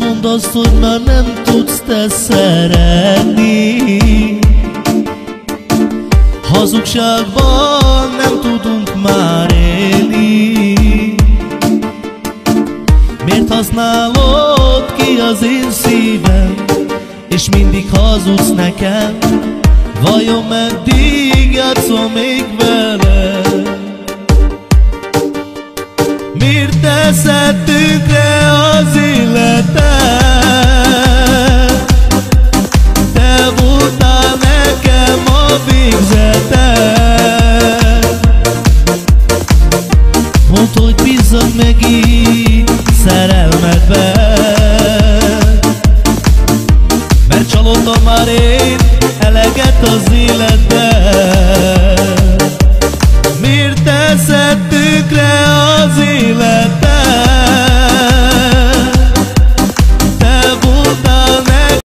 mondd azt, hogy már nem tudsz te szeretni. Hazugságban nem tudunk már élni. Miért használod ki az én szívem, és mindig hazudsz nekem? Vajon meddig játszom még vele? Miért teszed tönkre az életet? Te voltál nekem a végzeted. Mondd, hogy bízzak megint szerelmedben, mert csalódtam már én eleget az életben. Miért teszed tönkre